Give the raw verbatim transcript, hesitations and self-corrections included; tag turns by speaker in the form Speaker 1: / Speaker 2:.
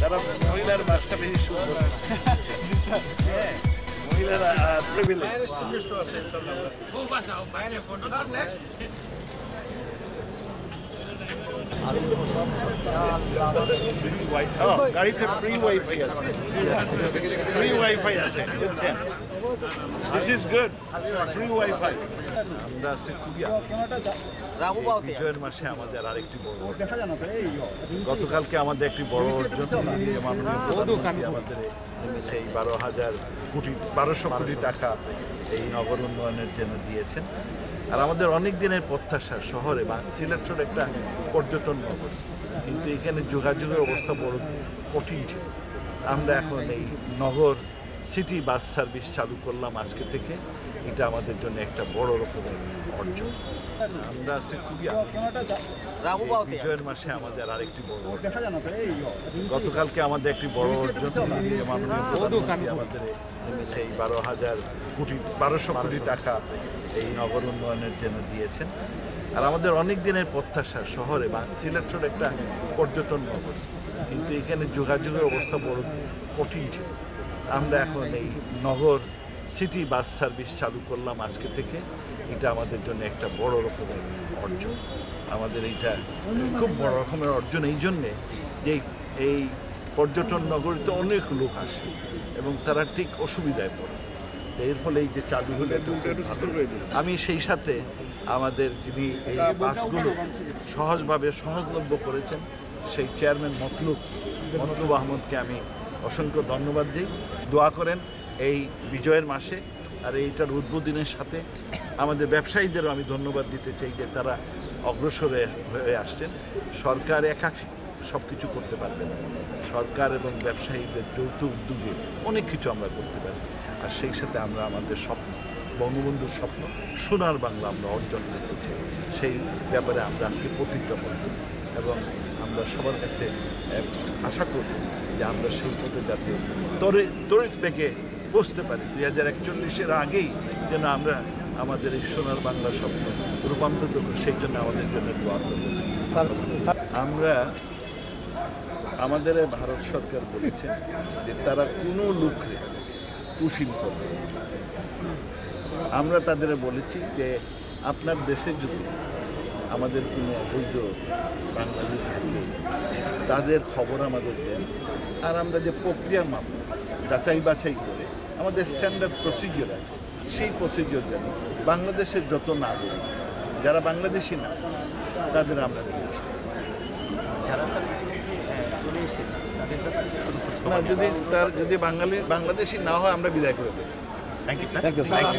Speaker 1: তারা মহিলার বাসটা বেশি সুন্দর। মহিলারা প্রিভিলেজ। গাড়িতে ফ্রি ওয়াইফাই আছে, ফ্রি ওয়াইফাই আছে, বুঝছেন? This is good, free wifi. আমরা আছি খুবই বিজয়ের মাসে আমাদের আরেকটি বড় গতকালকে আমাদের একটি বড় অর্জন, আমাদের সেই বারো হাজার কোটি বারোশো কোটি টাকা এই নগর উন্নয়নের জন্য দিয়েছেন। আর আমাদের অনেক দিনের প্রত্যাশা শহরে বা সিলেট শহর একটা পর্যটন নগর, কিন্তু এখানে যোগাযোগের অবস্থা বড় কঠিন ছিল। আমরা এখন এই নগর সিটি বাস সার্ভিস চালু করলাম আজকে থেকে। এটা আমাদের জন্য একটা বড় রকমের অর্জন। আমরা আছি খুবই বিজয়ের মাসে আমাদের আরেকটি বড় গতকালকে আমাদের একটি বড় অর্জন, আমাদের সেই বারো হাজার কোটি বারোশো কোটি টাকা এই নগর উন্নয়নের জন্য দিয়েছেন। আর আমাদের অনেক দিনের প্রত্যাশা শহরে বা সিলেট শহর একটা পর্যটন নগর, কিন্তু এখানে যোগাযোগের অবস্থা বড় কঠিন ছিল। আমরা এখন এই নগর সিটি বাস সার্ভিস চালু করলাম আজকে থেকে। এটা আমাদের জন্য একটা বড় রকমের অর্জন। আমাদের এইটা খুব বড় রকমের অর্জন এই জন্যে যে এই পর্যটন নগরীতে অনেক লোক আসে এবং তারা ঠিক অসুবিধায় পড়ে। এর ফলে এই যে চালু হলে আমি সেই সাথে আমাদের যিনি এই বাসগুলো সহজভাবে সহজলভ্য করেছেন সেই চেয়ারম্যান মতলুব মতলুব আহমদকে আমি অসংখ্য ধন্যবাদ দিই। দোয়া করেন এই বিজয়ের মাসে। আর এইটার উদ্বোধনের সাথে আমাদের ব্যবসায়ীদেরও আমি ধন্যবাদ দিতে চাই যে তারা অগ্রসর হয়ে আসছেন। সরকার একা সব কিছু করতে পারবে না, সরকার এবং ব্যবসায়ীদের যৌথ উদ্যোগে অনেক কিছু আমরা করতে পারি। আর সেই সাথে আমরা আমাদের স্বপ্ন, বঙ্গবন্ধুর স্বপ্ন সোনার বাংলা আমরা অর্জন করতে চাই। সেই ব্যাপারে আমরা আজকে প্রতিজ্ঞাবদ্ধ এবং আমরা সবার কাছে আশা করব যে আমরা সেই পথে যাতে তড়িৎ বেগে বসতে পারি। দুই হাজার একচল্লিশের আগেই যেন আমরা আমাদের এই সোনার বাংলা স্বপ্ন রূপান্তরিত করি, সেই জন্য আমাদের জন্য দোয়া করব। আমরা আমাদের ভারত সরকার বলেছেন যে তারা কোনো লোককে কুশীল করবে। আমরা তাদের বলেছি যে আপনার দেশে যদি আমাদের কোনো অবৈধ বাঙালি থাকে তাদের খবর আমাদের দেন। আর আমরা যে প্রক্রিয়া মাপ যাচাই বাছাই করে আমাদের স্ট্যান্ডার্ড প্রসিডিওর আছে, সেই প্রসিডিওর যেন বাংলাদেশের যত নাগরিক যারা বাংলাদেশি না তাদের আমরা নিয়ে আসবো। না, যদি তার যদি বাঙালি বাংলাদেশি না হয় আমরা বিদায় করে দেবো। Thank you.